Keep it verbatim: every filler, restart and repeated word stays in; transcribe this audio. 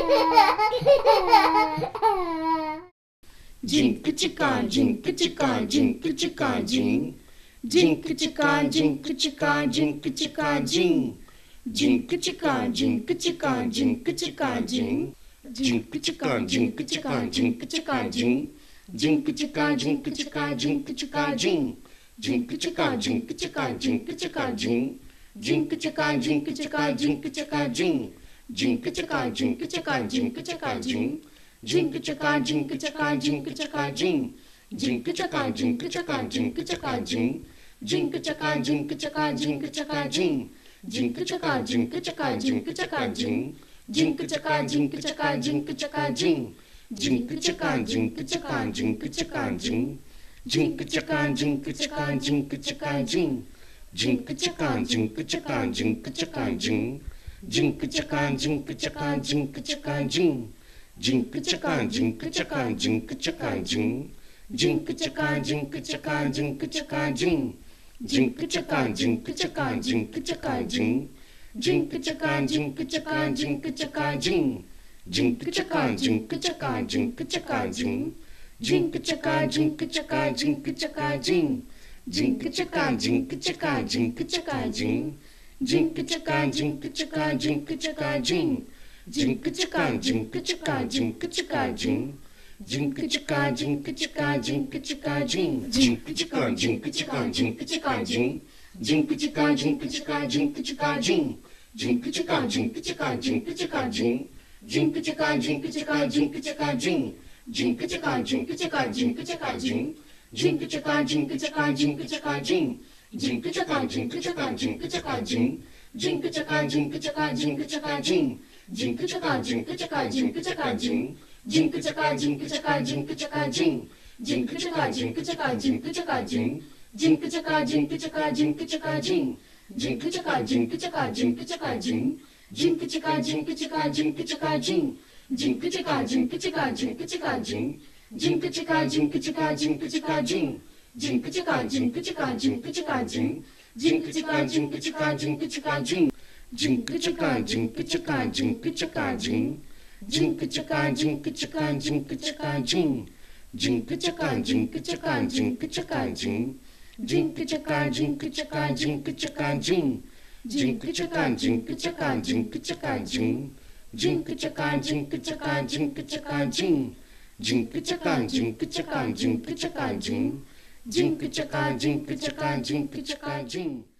Jinkku chikka, jinkku chikka, jinkku chikka, jink. Jinkku chikka, jinkku chikka, jinkku chikka, jink. Jinkku chikka, jinkku chikka, jinkku chikka, jink. Jinkku chikka, jinkku chikka, jinkku chikka, jink. Jinkku chikka, jinkku chikka, jinkku chikka, jink. Jinkku chikka, jinkku chikka, jinkku chikka, jink. Jinkku chikka, jinkku chikka, jinkku chikka, jink. Jinkku chikka, jinkku chikka, jinkku chikka, jink. Jinkku chikka, jinkku chikka, jinkku chikka, jink. Jinkku chikka, jinkku chikka, jinkku chikka, jink. Jinkku chikka, jinkku chikka, jinkku chikka, jink. Jinkku chikka, jinkku chikka, jinkku chikka, jink. Jinkku chikka, jinkku chikka, jinkku chikka, jink. Jinkku chikka, jinkku chikka, jinkku chikka, jink. Jinkku chikka, jinkku chikka, jinkku chikka, jink. Jinkku chikka, jinkku chikka, jinkku chikka, jink. Jinkku chikka, jinkku chikka, jinkku chikka, jink. Jinkku chikka, jinkku chikka, jinkku chikka, jink. Jinkku chikka, jinkku chikka, jinkku chikka, jink. Jinkku chikka, jinkku chikka, jinkku chikka, jink. Jinkku chikka, jinkku chikka, jinkku chikka, jink. Jinkku chikka, jinkku chikka, jinkku chikka, jink. Jinkku chikka, jinkku chikka, jinkku chikka, jink. Jinkku chikka, jinkku chikka, jinkku chikka, jink. Jinkku chikka, jinkku chikka, jinkku chikka, jink. Jinkku chikka, jinkku chikka, jinkku chikka, jink. Jinkku chikka, jinkku chikka, jinkku chikka, jink. Jinkku chikka, jinkku chikka, jinkku chikka, jink. Jinkku chikka, jinkku chikka, jinkku chikka, jink. Jinkku chikka, jinkku chikka, jinkku chikka, jink. Jinkku chikka, jinkku chikka, jinkku chikka, jink. Jinkku chikka, jinkku chikka, jinkku chikka, jink. Jinkku chikka, jinkku chikka, jinkku chikka, jink. Jinkku chikka, jinkku chikka, jinkku chikka, jink. Jinkku chikka, jinkku chikka, jinkku chikka, jink. Jinkku chikka, jinkku chikka, jinkku chikka, jink. Jinkku chikka, jinkku chikka, jinkku chikka, jink. Jinkku chikka, jinkku chikka, jinkku chikka, jink. Jinkku chikka, jinkku chikka, jinkku chikka, jink. Jinkku chikka, jinkku chikka, jinkku chikka, jink. Jinkku chikka, jinkku chikka, jinkku chikka, jink. Jinkku chikka, jinkku chikka, jinkku chikka, jink. Jinkku chikka, jinkku chikka, jinkku chikka, jink. Jinkku chikka, jinkku chikka, jinkku chikka, jink. Jinkku chikka, jinkku chikka, jinkku chikka, jink. Jinkku chikka, jinkku chikka, jinkku chikka, jink. Jinkku chikka, jinkku chikka, jinkku chikka, jink. Jinkku chikka, jinkku chikka, jinkku chikka, jink. Jinkku chikka, jinkku chikka, jinkku chikka, jink. Jinkku chikka, jinkku chikka, jinkku chikka, jink. Jinkku chikka, jinkku chikka, jinkku chikka, jink. Jinkku chikka, jinkku chikka, jinkku chikka, jink. Jinkku chikka, jinkku chikka, jinkku chikka, jink.